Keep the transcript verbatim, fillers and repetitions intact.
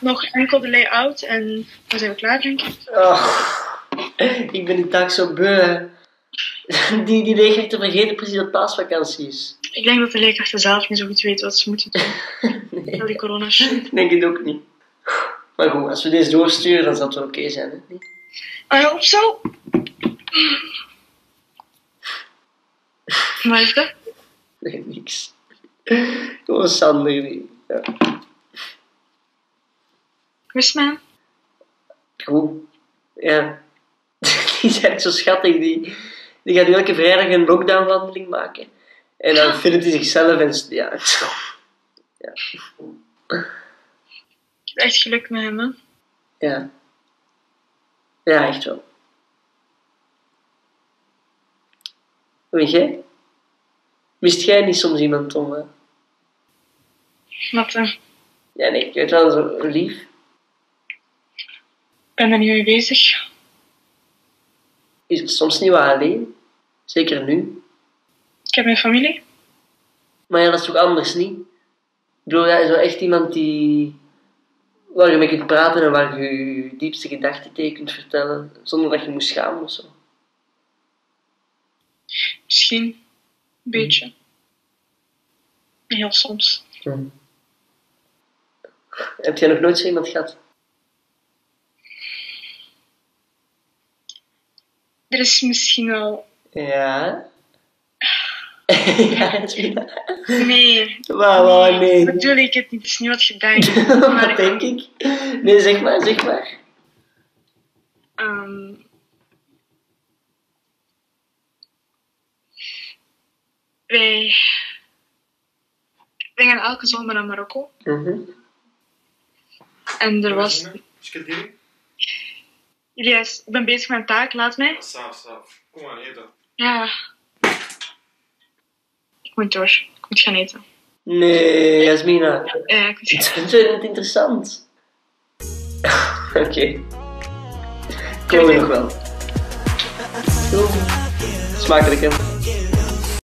nog enkel de layout en dan zijn we klaar, denk ik. Oh, ik ben die dag zo beu. Die, die leerkrachten vergeten precies dat paasvakantie is. Ik denk dat de leerkrachten zelf niet zo goed weten wat ze moeten doen. Nee, Al die corona shit. ik denk het ook niet. Maar goed, als we deze doorsturen, dan zal het wel oké zijn, hè? Nee? Ah ja, op zo. Wat is dat? Nee, niks. Gewoon Sander. Die, ja. Rust, man. Goed. Ja. Die is echt zo schattig. Die, die gaat elke vrijdag een lockdownwandeling maken. En dan filmt hij zichzelf en... Ja. Ja. Ik heb echt geluk met hem, hè. Ja. Ja, echt wel. Weet jij? Wist jij niet soms iemand om... Uh... Wat, uh, Ja, nee, ik weet wel, zo lief. ik ben er niet mee bezig. Is het soms niet wat alleen? Zeker nu. Ik heb mijn familie. Maar ja, dat is toch anders, niet? Ik bedoel, jij is wel echt iemand die... waar je mee kunt praten en waar je je diepste gedachten tegen kunt vertellen, zonder dat je moet schamen of zo. Misschien. Een beetje. Heel soms. Hm. Heb jij nog nooit zo iemand gehad? Er is misschien wel... Ja. Ja, dat is weer... Nee. Wauw, wauw, nee. Bedoel ik het niet. Het is niet wat je denkt. Wat Maar denk ik? Nee, zeg maar, zeg maar. Um, wij... Wij gaan elke zomer naar Marokko. Mm-hmm. En er was... Elias, ik ben bezig met een taak, laat mij. Saaf, saaf. Kom aan, eten. Ja. Ik moet door. Ik moet gaan eten. Nee, Jasmina. Ja, ik moet gaan Ik vind het interessant. Oké. Okay. Kom je nog wel. Goed. Smakelijk, hè?